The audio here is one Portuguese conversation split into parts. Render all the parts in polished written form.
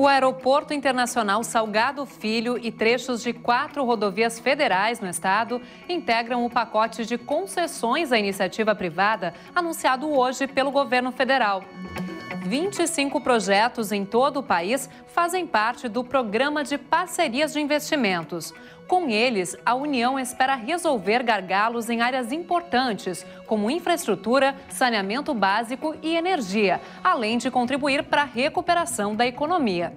O Aeroporto Internacional Salgado Filho e trechos de 4 rodovias federais no estado integram o pacote de concessões à iniciativa privada anunciado hoje pelo governo federal. 25 projetos em todo o país fazem parte do Programa de Parcerias de Investimentos. Com eles, a União espera resolver gargalos em áreas importantes, como infraestrutura, saneamento básico e energia, além de contribuir para a recuperação da economia.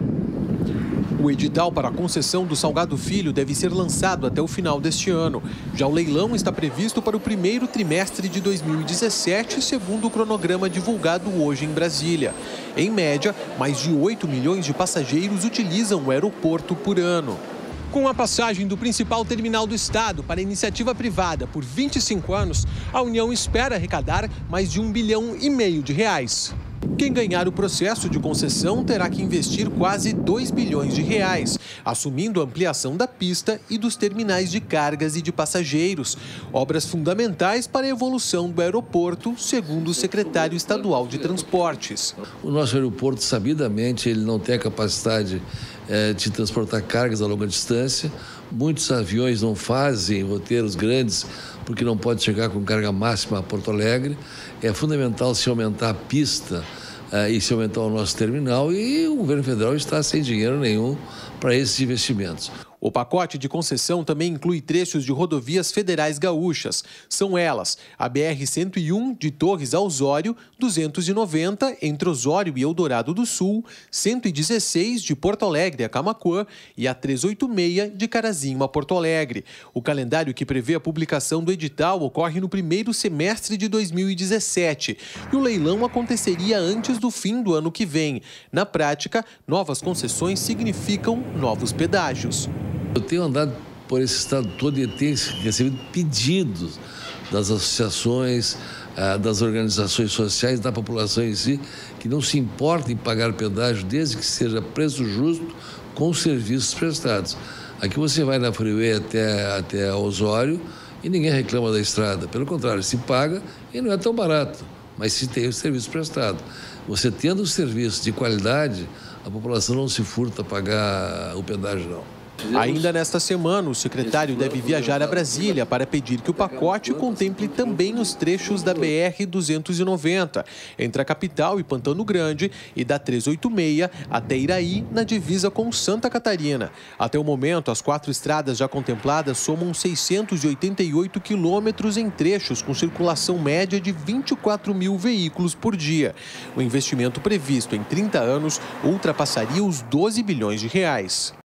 O edital para a concessão do Salgado Filho deve ser lançado até o final deste ano. Já o leilão está previsto para o primeiro trimestre de 2017, segundo o cronograma divulgado hoje em Brasília. Em média, mais de 8 milhões de passageiros utilizam o aeroporto por ano. Com a passagem do principal terminal do estado para a iniciativa privada por 25 anos, a União espera arrecadar mais de R$ 1,5 bilhão. Quem ganhar o processo de concessão terá que investir quase R$ 2 bilhões, assumindo a ampliação da pista e dos terminais de cargas e de passageiros. Obras fundamentais para a evolução do aeroporto, segundo o secretário estadual de Transportes. O nosso aeroporto, sabidamente, ele não tem a capacidade de transportar cargas a longa distância. Muitos aviões não fazem roteiros grandes porque não pode chegar com carga máxima a Porto Alegre. É fundamental se aumentar a pista e se aumentar o nosso terminal, e o governo federal está sem dinheiro nenhum para esses investimentos. O pacote de concessão também inclui trechos de rodovias federais gaúchas. São elas a BR-101 de Torres a Osório, 290 entre Osório e Eldorado do Sul, 116 de Porto Alegre a Camaquã e a 386 de Carazinho a Porto Alegre. O calendário que prevê a publicação do edital ocorre no primeiro semestre de 2017 e o leilão aconteceria antes do fim do ano que vem. Na prática, novas concessões significam novos pedágios. Eu tenho andado por esse estado todo e tenho recebido pedidos das associações, das organizações sociais, da população em si, que não se importa em pagar pedágio desde que seja preço justo com os serviços prestados. Aqui você vai na freeway até Osório e ninguém reclama da estrada. Pelo contrário, se paga e não é tão barato, mas se tem o serviço prestado. Você tendo o serviço de qualidade, a população não se furta a pagar o pedágio, não. Ainda nesta semana, o secretário deve viajar a Brasília para pedir que o pacote contemple também os trechos da BR-290, entre a capital e Pantano Grande, e da 386 até Iraí, na divisa com Santa Catarina. Até o momento, as 4 estradas já contempladas somam 688 quilômetros em trechos com circulação média de 24 mil veículos por dia. O investimento previsto em 30 anos ultrapassaria os R$ 12 bilhões.